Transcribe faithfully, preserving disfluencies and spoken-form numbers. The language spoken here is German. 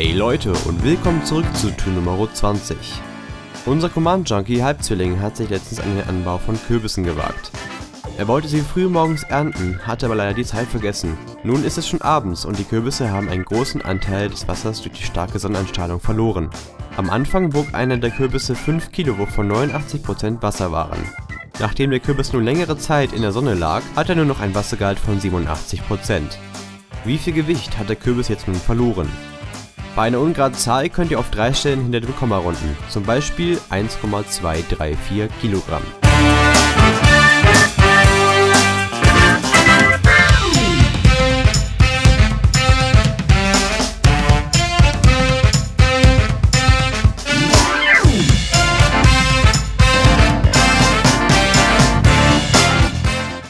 Hey Leute und willkommen zurück zu Tour Nummer zwanzig. Unser Command Junkie Halbzwilling hat sich letztens an den Anbau von Kürbissen gewagt. Er wollte sie früh morgens ernten, hatte aber leider die Zeit vergessen. Nun ist es schon abends und die Kürbisse haben einen großen Anteil des Wassers durch die starke Sonneneinstrahlung verloren. Am Anfang wog einer der Kürbisse fünf Kilo, wovon neunundachtzig Prozent Wasser waren. Nachdem der Kürbis nun längere Zeit in der Sonne lag, hat er nur noch ein Wassergehalt von siebenundachtzig Prozent. Wie viel Gewicht hat der Kürbis jetzt nun verloren? Bei einer ungeraden Zahl könnt ihr auf drei Stellen hinter dem Komma runden, zum Beispiel eins Komma zweihundertvierunddreißig Kilogramm.